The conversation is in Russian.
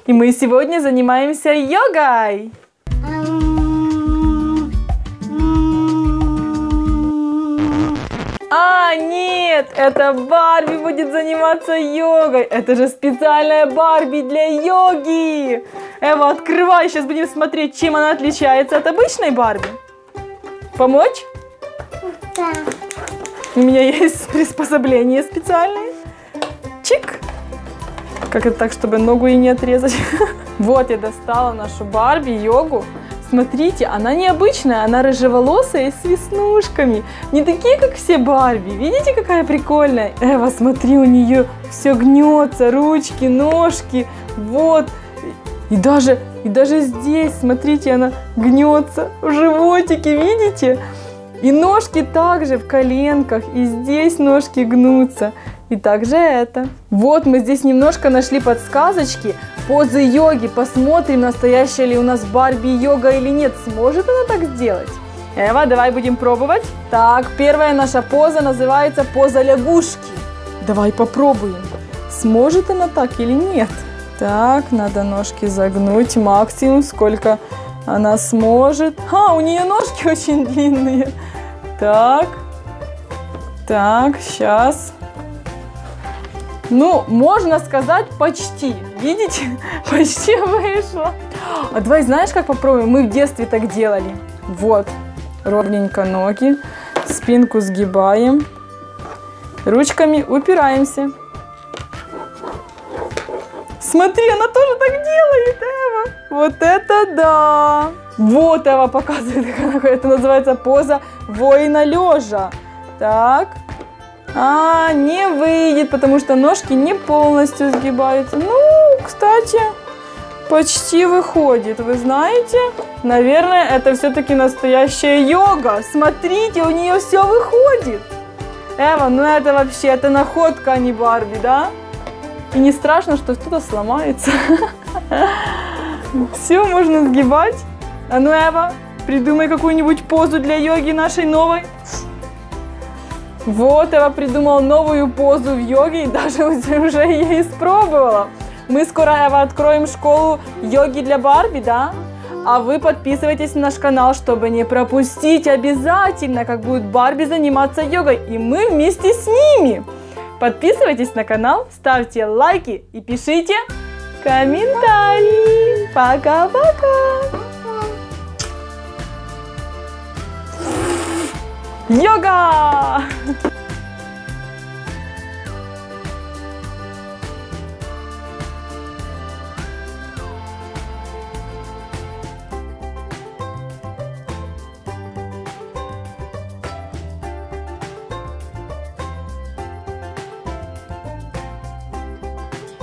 И мы сегодня занимаемся йогой. А, нет, это Барби будет заниматься йогой. Это же специальная Барби для йоги. Эва, открывай, сейчас будем смотреть, чем она отличается от обычной Барби. Помочь? Да. У меня есть приспособление специальное. Чик. Как это так, чтобы ногу и не отрезать? Вот я достала нашу Барби йогу. Смотрите, она необычная, она рыжеволосая и с веснушками. Не такие, как все Барби. Видите, какая прикольная? Эва, смотри, у нее все гнется, ручки, ножки. Вот. И даже здесь, смотрите, она гнется в животике, видите? И ножки также в коленках, и здесь ножки гнутся. И также это. Вот мы здесь немножко нашли подсказочки, позы йоги. Посмотрим, настоящая ли у нас Барби йога или нет. Сможет она так сделать? Эва, давай будем пробовать. Так, первая наша поза называется поза лягушки. Давай попробуем. Сможет она так или нет? Так, надо ножки загнуть максимум, сколько она сможет. У нее ножки очень длинные. Так, сейчас. Ну, можно сказать, почти. Видите? Почти вышло. А давай, знаешь, как попробуем? Мы в детстве так делали. Вот. Ровненько ноги. Спинку сгибаем. Ручками упираемся. Смотри, она тоже так делает, Эва. Вот это да. Вот Эва показывает, как это называется, поза воина лежа. Так. Не выйдет, потому что ножки не полностью сгибаются. Ну, кстати, почти выходит, вы знаете? Наверное, это все-таки настоящая йога. Смотрите, у нее все выходит. Эва, ну это вообще, это находка, а не Барби, да? И не страшно, что что-то сломается. Все можно сгибать. А ну, Эва, придумай какую-нибудь позу для йоги нашей новой. Вот, Эва придумала новую позу в йоге и даже уже ее испробовала. Мы скоро, Эва, откроем школу йоги для Барби, да? А вы подписывайтесь на наш канал, чтобы не пропустить обязательно, как будет Барби заниматься йогой. И мы вместе с ними. Подписывайтесь на канал, ставьте лайки и пишите комментарии. Пока-пока! Йога!